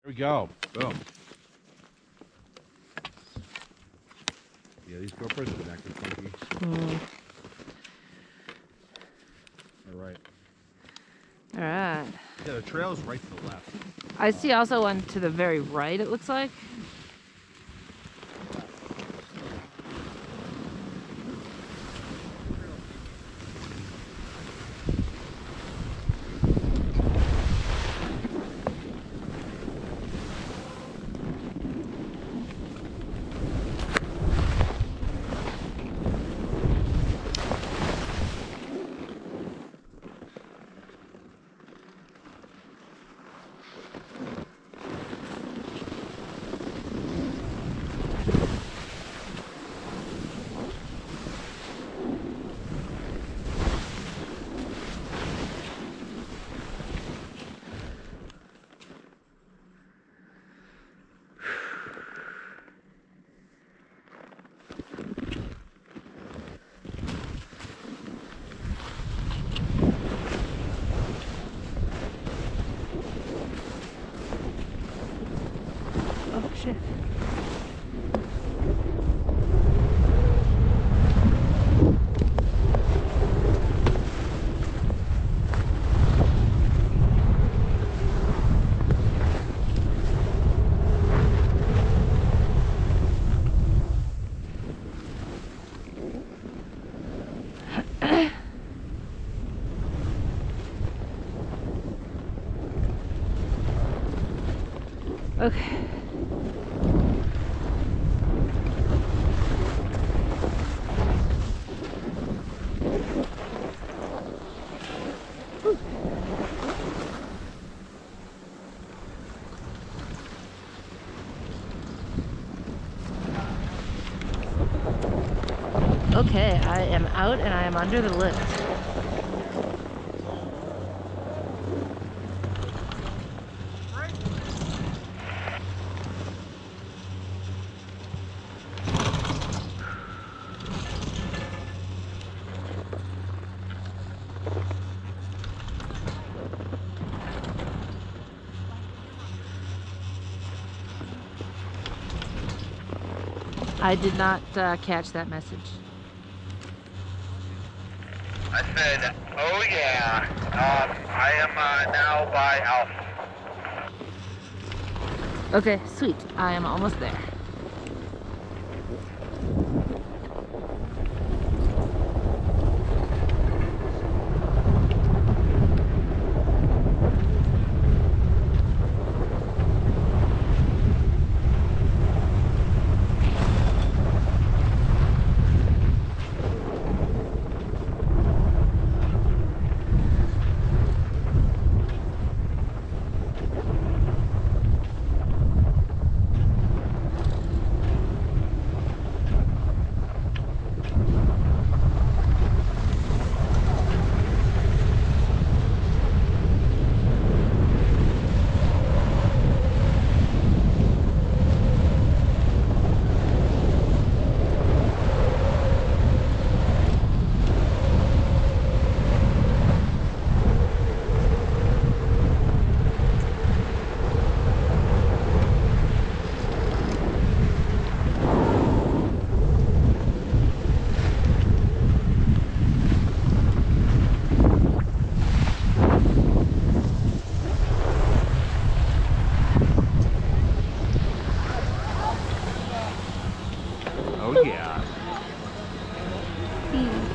we go. Boom. Yeah, these GoPros are acting funky. All right. All right. Yeah, the trail's right to the left. I see also one to the very right, it looks like. Oh shit. Okay. Okay, I am out and I am under the lift. I did not catch that message. I said, oh yeah, I am now by Alpha. Okay, sweet. I am almost there. Oh yeah.